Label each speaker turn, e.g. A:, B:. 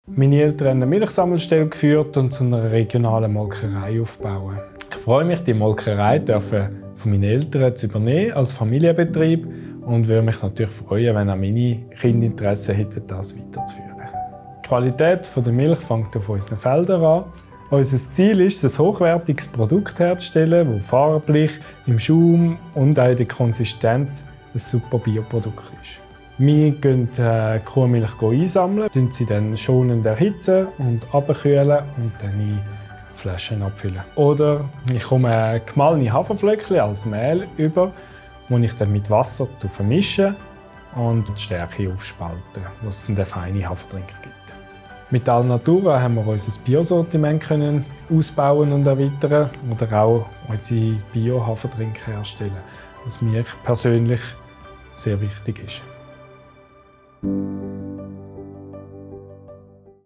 A: Meine Eltern haben eine Milchsammelstelle geführt und zu einer regionalen Molkerei aufbauen. Ich freue mich, die Molkerei von meinen Eltern zu übernehmen als Familienbetrieb und würde mich natürlich freuen, wenn auch meine Kinder Interesse hätten, das weiterzuführen. Die Qualität der Milch fängt auf unseren Feldern an. Unser Ziel ist es, ein hochwertiges Produkt herzustellen, das farblich, im Schaum und auch in der Konsistenz ein super Bioprodukt ist. Wir gehen die Kuhmilch einsammeln, sie dann schonend erhitzen und abkühlen und dann in Flaschen abfüllen. Oder ich komme gemahlene Haferflöckchen als Mehl über, das ich dann mit Wasser vermische und die Stärke aufspalten, was dann den feinen Haferdrink gibt. Mit Alnatura haben wir unser Biosortiment ausbauen und erweitern oder auch unsere Bio-Haferdrinks herstellen, was mir persönlich sehr wichtig ist.